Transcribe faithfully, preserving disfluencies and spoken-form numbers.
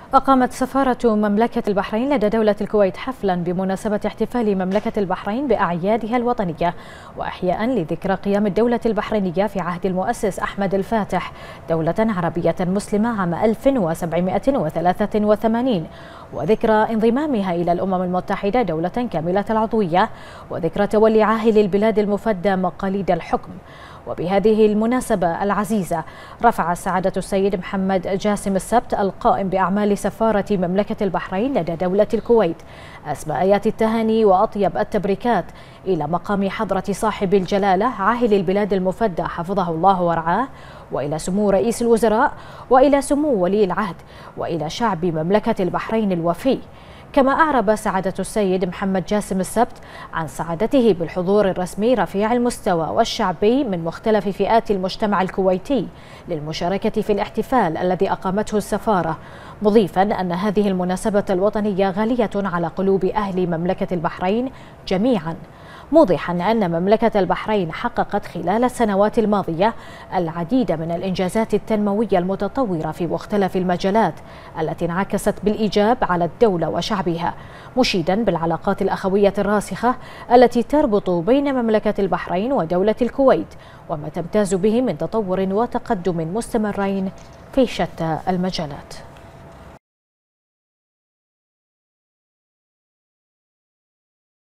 أقامت سفارة مملكة البحرين لدى دولة الكويت حفلا بمناسبة احتفال مملكة البحرين بأعيادها الوطنية وإحياء لذكرى قيام الدولة البحرينية في عهد المؤسس أحمد الفاتح دولة عربية مسلمة عام ألف وسبعمائة وثلاثة وثمانين، وذكرى انضمامها إلى الأمم المتحدة دولة كاملة العضوية، وذكرى تولي عاهل البلاد المفدى مقاليد الحكم. وبهذه المناسبة العزيزة رفع سعادة السيد محمد جاسم السبت القائم بأعمال سفارة مملكة البحرين لدى دولة الكويت أسمى آيات التهاني وأطيب التبريكات إلى مقام حضرة صاحب الجلالة عاهل البلاد المفدى حفظه الله ورعاه، وإلى سمو رئيس الوزراء، وإلى سمو ولي العهد، وإلى شعب مملكة البحرين الوفي. كما أعرب سعادة السيد محمد جاسم السبت عن سعادته بالحضور الرسمي رفيع المستوى والشعبي من مختلف فئات المجتمع الكويتي للمشاركة في الاحتفال الذي أقامته السفارة، مضيفا أن هذه المناسبة الوطنية غالية على قلوب أهل مملكة البحرين جميعا، موضحا أن مملكة البحرين حققت خلال السنوات الماضية العديد من الإنجازات التنموية المتطورة في مختلف المجالات التي انعكست بالإيجاب على الدولة وشعبها، مشيدا بالعلاقات الأخوية الراسخة التي تربط بين مملكة البحرين ودولة الكويت وما تمتاز به من تطور وتقدم مستمرين في شتى المجالات.